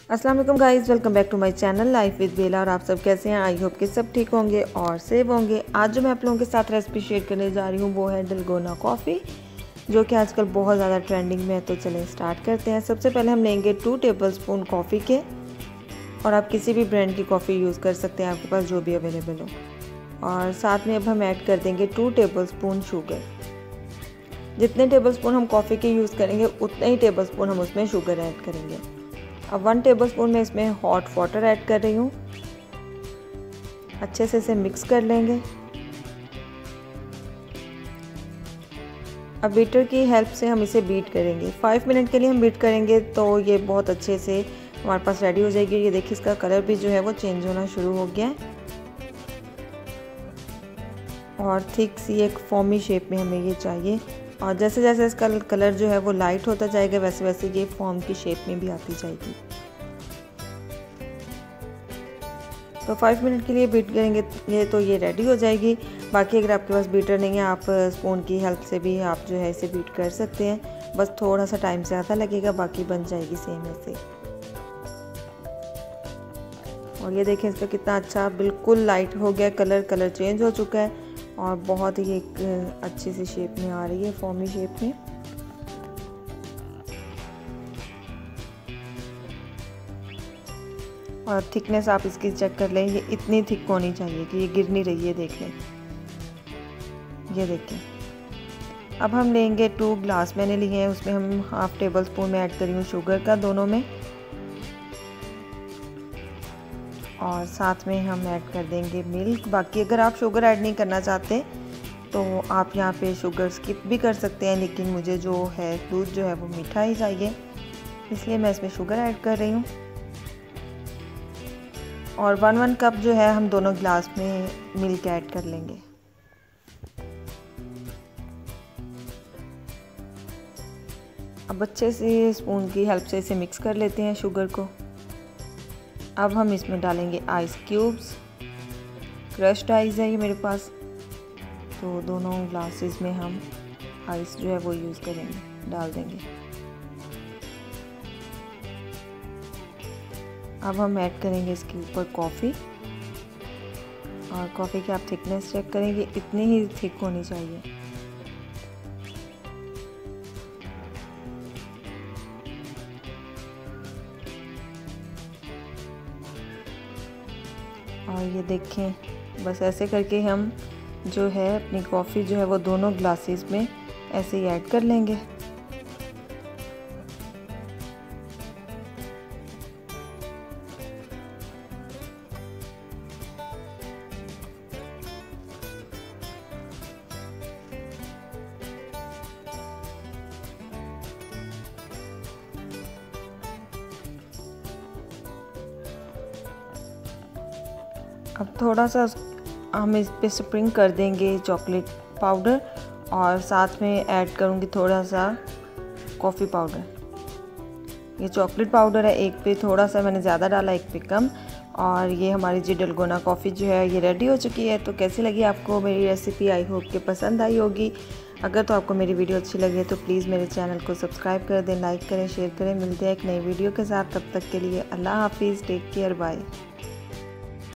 अस्सलाम वालेकुम guys, welcome back to my channel life with Bela. और आप सब कैसे हैं? आई होप कि सब ठीक होंगे और सेफ होंगे। आज जो मैं आप लोगों के साथ रेसिपी शेयर करने जा रही हूँ वो है डलगोना कॉफ़ी, जो कि आजकल बहुत ज़्यादा ट्रेंडिंग में है। तो चलें स्टार्ट करते हैं। सबसे पहले हम लेंगे 2 टेबलस्पून कॉफ़ी के, और आप किसी भी ब्रांड की कॉफ़ी यूज़ कर सकते हैं, आपके पास जो भी अवेलेबल हो। और साथ में अब हम ऐड कर देंगे 2 टेबलस्पून शुगर। जितने टेबलस्पून हम कॉफ़ी के यूज़ करेंगे उतने ही टेबलस्पून हम उसमें शुगर ऐड करेंगे। अब 1 टेबलस्पून में इसमें हॉट वाटर ऐड कर रही हूँ। अच्छे से इसे मिक्स कर लेंगे। अब बीटर की हेल्प से हम इसे बीट करेंगे। 5 मिनट के लिए हम बीट करेंगे तो ये बहुत अच्छे से हमारे पास रेडी हो जाएगी। ये देखिए, इसका कलर भी जो है वो चेंज होना शुरू हो गया है और थिक सी एक फॉर्मी शेप में हमें ये चाहिए। और जैसे जैसे इसका कलर जो है वो लाइट होता जाएगा वैसे वैसे ये फॉर्म की शेप में भी आती जाएगी। तो 5 मिनट के लिए बीट करेंगे ये तो ये रेडी हो जाएगी। बाकी अगर आपके पास बीटर नहीं है, आप स्पून की हेल्प से भी आप जो है इसे बीट कर सकते हैं। बस थोड़ा सा टाइम ज़्यादा लगेगा, बाकी बन जाएगी सेम ऐसे। और ये देखें, इसका कितना अच्छा बिल्कुल लाइट हो गया कलर चेंज हो चुका है और बहुत ही एक अच्छी सी शेप में आ रही है, फॉर्मी शेप में। और थिकनेस आप इसकी चेक कर लें, ये इतनी थिक होनी चाहिए कि ये गिर नहीं रही है। देख लें, ये देखें। अब हम लेंगे 2 ग्लास मैंने लिए हैं, उसमें हम हाफ टेबल स्पून में ऐड करी हूँ शुगर का दोनों में, और साथ में हम ऐड कर देंगे मिल्क। बाकी अगर आप शुगर ऐड नहीं करना चाहते तो आप यहाँ पे शुगर स्किप भी कर सकते हैं, लेकिन मुझे जो है दूध जो है वो मीठा ही चाहिए, इसलिए मैं इसमें शुगर ऐड कर रही हूँ। और 1 कप जो है हम दोनों गिलास में मिल्क ऐड कर लेंगे। अब अच्छे से स्पून की हेल्प से इसे मिक्स कर लेते हैं शुगर को। अब हम इसमें डालेंगे आइस क्यूब्स। क्रश्ड आइस है ये मेरे पास, तो दोनों ग्लासेस में हम आइस जो है वो यूज़ करेंगे, डाल देंगे। अब हम ऐड करेंगे इसके ऊपर कॉफ़ी, और कॉफ़ी की आप थिकनेस चेक करेंगे, इतनी ही थिक होनी चाहिए। और ये देखें, बस ऐसे करके हम जो है अपनी कॉफ़ी जो है वो दोनों ग्लासेस में ऐसे ही ऐड कर लेंगे। अब थोड़ा सा हम इस पे स्प्रिंग कर देंगे चॉकलेट पाउडर, और साथ में ऐड करूँगी थोड़ा सा कॉफ़ी पाउडर। ये चॉकलेट पाउडर है, एक पे थोड़ा सा मैंने ज़्यादा डाला, एक पे कम। और ये हमारी जी डलगोना कॉफ़ी जो है ये रेडी हो चुकी है। तो कैसी लगी आपको मेरी रेसिपी? आई होप कि पसंद आई होगी। अगर तो आपको मेरी वीडियो अच्छी लगी है तो प्लीज़ मेरे चैनल को सब्सक्राइब कर दें, लाइक करें, शेयर करें। मिलते हैं एक नई वीडियो के साथ, तब तक के लिए अल्लाह हाफिज़, टेक केयर, बाय।